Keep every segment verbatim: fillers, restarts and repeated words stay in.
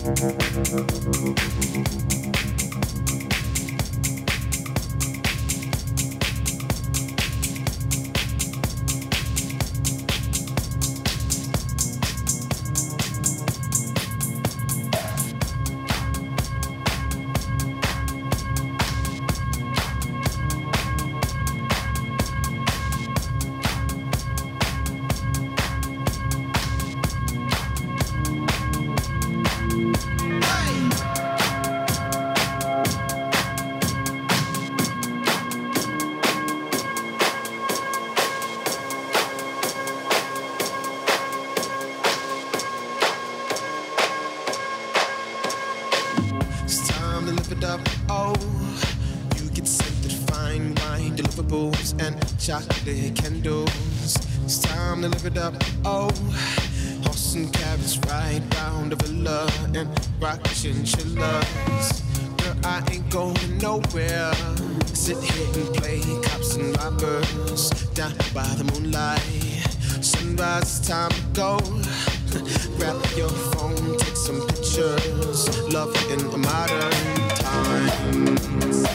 Chocolate candles, it's time to live it up. Oh, horse and carriage ride round the villa and rock chinchillas. Girl, I ain't going nowhere. Sit here and play cops and robbers down by the moonlight. Sunrise, time to go. Grab your phone, take some pictures. Love in a modern time.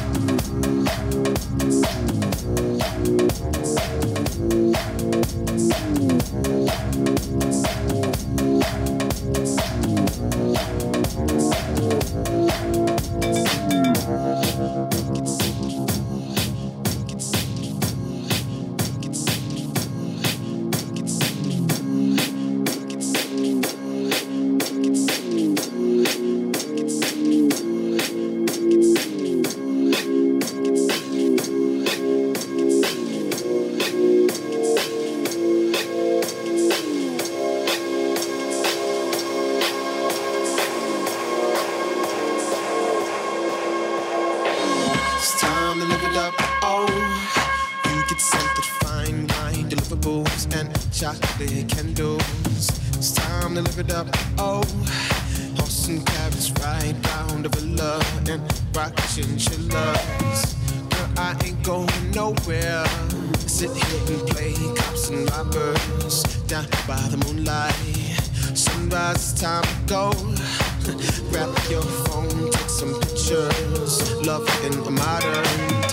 Chocolate candles, it's time to live it up. Oh, horse and carriage ride round the villa and rock chinchillas. Girl, I ain't going nowhere. Sit here and play cops and robbers down by the moonlight. Sunrise, time to go. Grab your phone, take some pictures. Love in a modern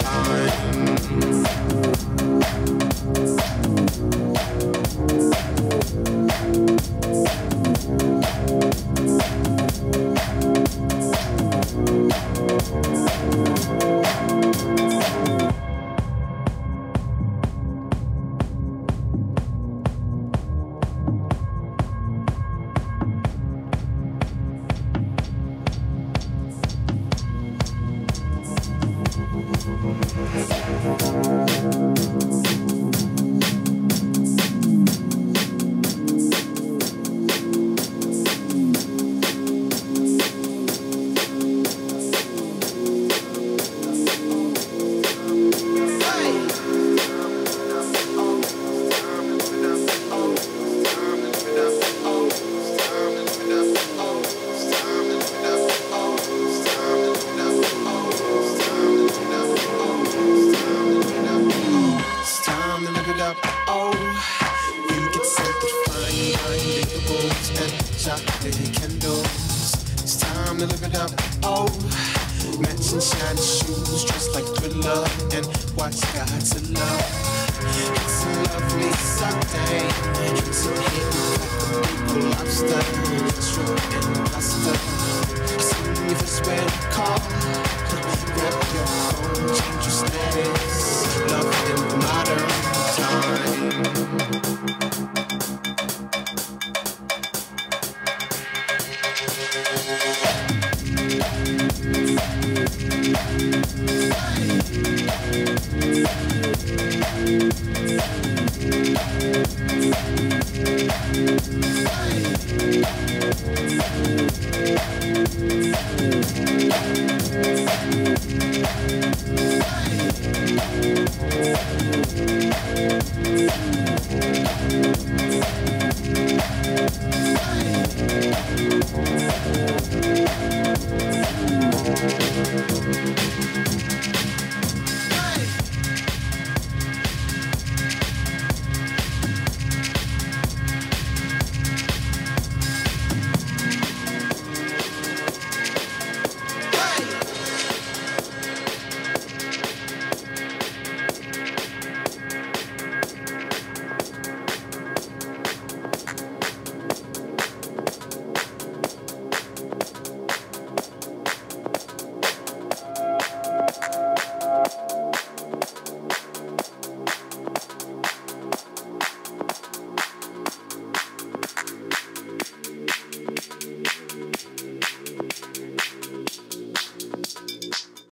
time. We'll be right back.